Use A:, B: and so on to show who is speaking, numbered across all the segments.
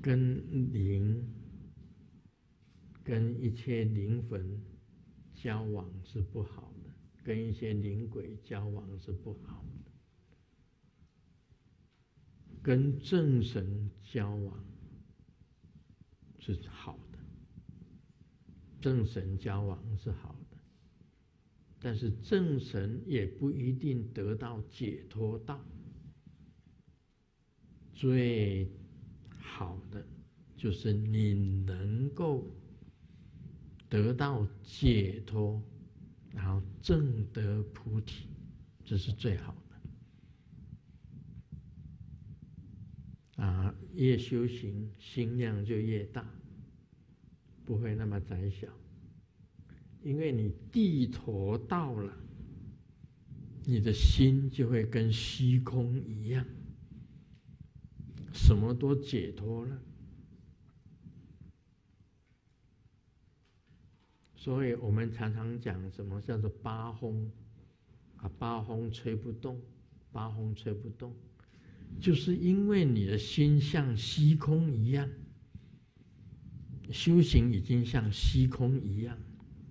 A: 跟灵、跟一切灵魂交往是不好的，跟一些灵鬼交往是不好的，跟正神交往是好的，正神交往是好的，但是正神也不一定得到解脱道。最好的就是你能够得到解脱，然后证得菩提，这是最好的。越修行，心量就越大，不会那么窄小。因为你地陀到了，你的心就会跟虚空一样，什么都解脱了。所以我们常常讲什么叫做八风八风吹不动，八风吹不动，就是因为你的心像虚空一样，修行已经像虚空一样。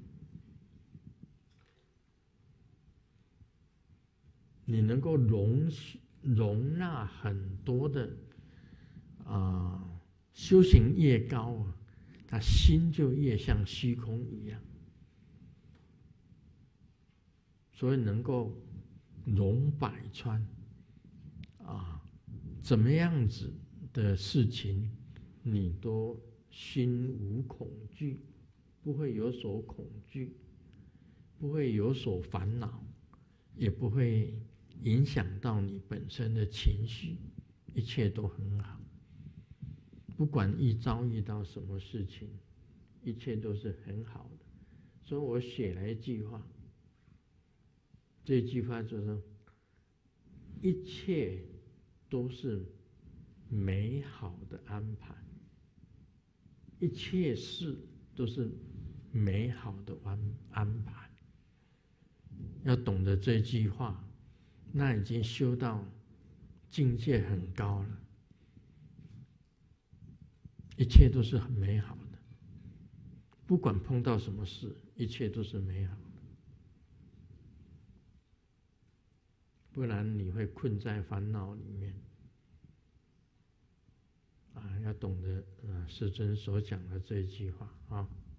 A: 你能够容纳很多的修行越高他心就越像虚空一样，所以能够容百川怎么样子的事情你都心无恐惧，不会有所恐惧，不会有所烦恼，也不会影响到你本身的情绪，一切都很好。不管遭遇到什么事情，一切都是很好的。所以我写了一句话，这句话就是一切都是美好的安排，一切事都是美好的安排。要懂得这句话，那已经修到境界很高了，一切都是很美好的，不管碰到什么事，一切都是美好的。不然你会困在烦恼里面。要懂得世尊所讲的这一句话